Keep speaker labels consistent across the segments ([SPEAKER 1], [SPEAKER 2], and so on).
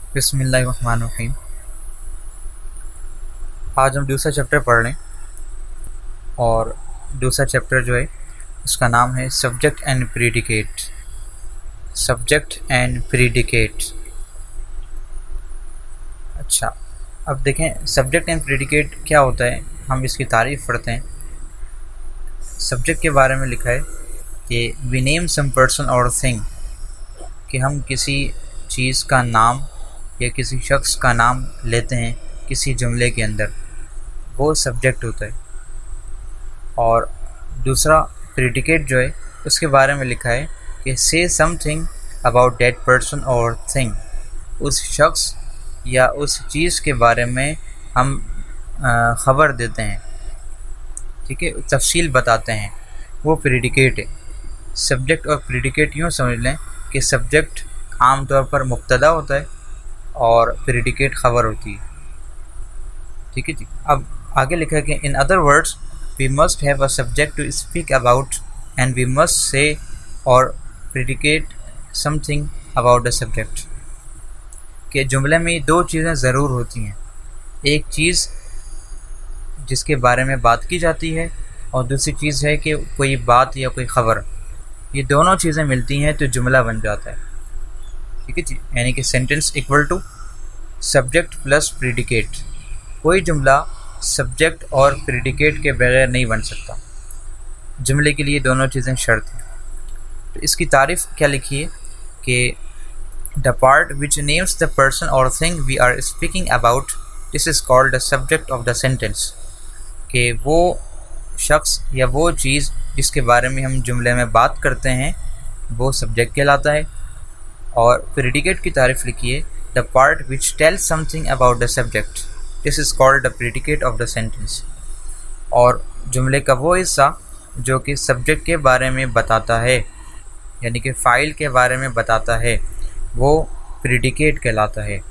[SPEAKER 1] بسم اللہ الرحمن الرحیم۔ آج ہم دوسرا چیپٹر پڑھ رہے ہیں اور دوسرا چیپٹر جو ہے اس کا نام ہے subject and predicate. Subject and predicate. اچھا، اب دیکھیں سبجیکٹ اینڈ پریڈیکیٹ کیا ہوتا ہے، ہم اس کی تعریف پڑھتے ہیں۔ سبجیکٹ کے بارے میں لکھا ہے کہ وی نیم سم پرسن اور تھنگ، کہ ہم کسی چیز کا نام یا کسی شخص کا نام لیتے ہیں کسی جملے کے اندر، وہ سبجیکٹ ہوتا ہے۔ اور دوسرا پریڈیکیٹ جو ہے اس کے بارے میں لکھا ہے کہ say something about that person or thing، اس شخص یا اس چیز کے بارے میں ہم خبر دیتے ہیں، ٹھیک ہے، تفصیل بتاتے ہیں، وہ پریڈیکیٹ ہے۔ سبجیکٹ اور پریڈیکیٹ یوں سمجھ لیں کہ سبجیکٹ عام طور پر مبتدا ہوتا ہے اور پریڈیکیٹ خبر ہوتی ہے، ٹھیک ہے جی۔ اب آگے لکھا ہے کہ in other words we must have a subject to speak about and we must say or predicate something about the subject، کہ جملے میں یہ دو چیزیں ضرور ہوتی ہیں، ایک چیز جس کے بارے میں بات کی جاتی ہے اور دوسری چیز ہے کہ کوئی بات یا کوئی خبر، یہ دونوں چیزیں ملتی ہیں تو جملہ بن جاتا ہے، ٹھیک ہے جی۔ یعنی کہ sentence equal to subject plus predicate, کوئی جملہ سبجیکٹ اور پریڈیکیٹ کے بغیر نہیں بن سکتا، جملے کے لیے دونوں چیزیں شرط ہیں۔ تو اس کی تعریف کیا لکھی ہے کہ the part which names the person or thing we are speaking about, this is called the subject of the sentence، کہ وہ شخص یا وہ چیز جس کے بارے میں ہم جملے میں بات کرتے ہیں وہ سبجیکٹ کہلاتا ہے۔ اور پریڈیکیٹ کی تعریف لکھی ہے the part which tells something about the subject، this is called the predicate of the sentence، اور جملے کا وہ حصہ جو کہ سبجیکٹ کے بارے میں بتاتا ہے، یعنی کہ فاعل کے بارے میں بتاتا ہے، وہ پریڈیکیٹ کہلاتا ہے۔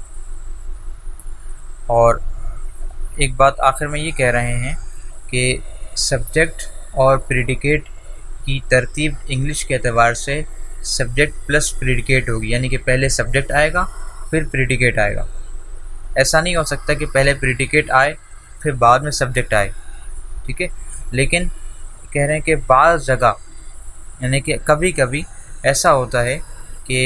[SPEAKER 1] اور ایک بات آخر میں یہ کہہ رہے ہیں کہ سبجیکٹ اور پریڈیکیٹ کی ترتیب انگلش کے اعتبار سے سبجیکٹ پلس پریڈیکیٹ ہوگی، یعنی کہ پہلے سبجیکٹ آئے گا پھر پریڈیکیٹ آئے گا۔ ایسا نہیں ہو سکتا کہ پہلے پریڈیکیٹ آئے پھر بعد میں سبجیکٹ آئے، ٹھیک ہے۔ لیکن کہہ رہے ہیں کہ بعض جگہ، یعنی کہ کبھی کبھی ایسا ہوتا ہے کہ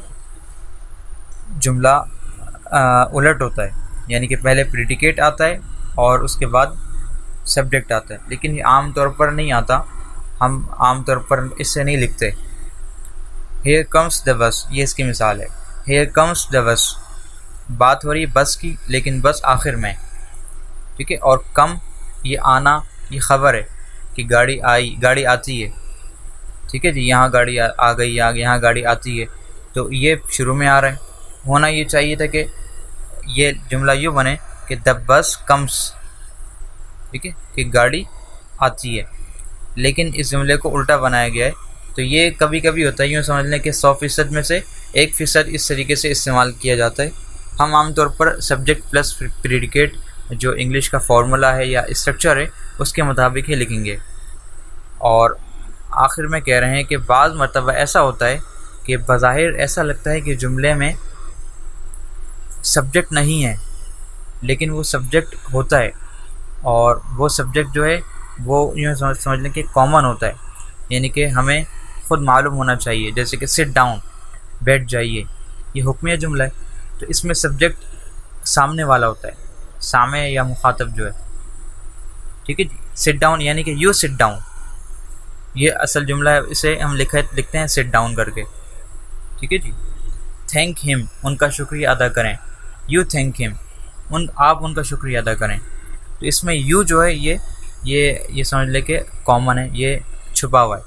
[SPEAKER 1] جملہ الٹ ہوتا ہے، یعنی کہ پہلے پریڈیکیٹ آتا ہے اور اس کے بعد سبجیکٹ آتا ہے، لیکن یہ عام طور پر نہیں آتا، ہم عام طور پر اس سے نہیں لکھتے۔ Here comes the bus، یہ اس کی مثال ہے، Here comes the bus، بات ہو رہی ہے بس کی لیکن بس آخر میں، ٹھیک ہے۔ اور کم، یہ آنا، یہ خبر ہے کہ گاڑی آئی، گاڑی آتی ہے، ٹھیک ہے جی، یہاں گاڑی آ گئی، یہاں گاڑی آتی ہے، تو یہ شروع میں آ رہا ہے۔ ہونا یہ چاہیے تھا کہ یہ جملہ یوں بنے کہ the bus comes، ٹھیک ہے، کہ گاڑی آتی ہے، لیکن اس جملے کو الٹا بنایا گیا ہے۔ تو یہ کبھی کبھی ہوتا ہے، یوں سمجھ لیں کہ 100% میں سے 1% اس طریقے سے استعمال کیا جاتا ہے۔ ہم عام طور پر سبجیکٹ پلس پریڈیکیٹ جو انگلش کا فارمولا ہے یا اسٹرکچر ہے اس کے مطابق ہی لکھیں گے۔ اور آخر میں کہہ رہے ہیں کہ بعض مرتبہ ایسا ہوتا ہے کہ بظاہر ایسا لگتا ہے کہ جملے میں سبجیکٹ نہیں ہے لیکن وہ سبجیکٹ ہوتا ہے، اور وہ سبجیکٹ جو ہے وہ یوں سمجھ لیں کہ کامن ہوتا ہے، یعنی کہ ہمیں خود معلوم ہونا چاہیے، جیسے کہ سٹ ڈاؤن، بیٹھ جائیے، یہ حکمیہ جملہ ہے، تو اس میں سبجیکٹ سامنے والا ہوتا ہے، سامع یا مخاطب جو ہے، ٹھیک ہے جی۔ سٹ ڈاؤن یعنی کہ یو سٹ ڈاؤن، یہ اصل جملہ ہے، اسے ہم لکھتے ہیں سٹ ڈاؤن کر کے، ٹھیک ہے جی۔ تھینک ہم، ان کا شکریہ ادا کریں، یو تھینک ہم، آپ ان کا شکریہ ادا کریں، تو اس میں یو جو ہے یہ سمجھ لے کہ کامن ہے، یہ چھپا ہوا ہے۔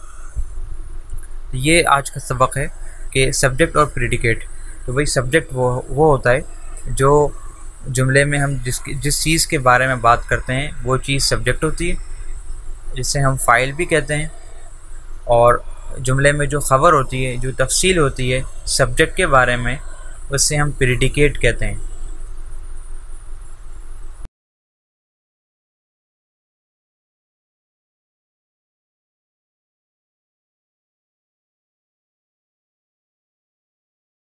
[SPEAKER 1] یہ آج کا سبق ہے کہ سبجیکٹ اور پریڈیکیٹ، تو وہی سبجیکٹ وہ ہوتا ہے جو جملے میں ہم جس چیز کے بارے میں بات کرتے ہیں وہ چیز سبجیکٹ ہوتی ہے، جسے ہم فاعل بھی کہتے ہیں، اور جملے میں جو خبر ہوتی ہے، جو تفصیل ہوتی ہے سبجیکٹ کے بارے میں، اس سے ہم پریڈیکیٹ کہتے ہیں۔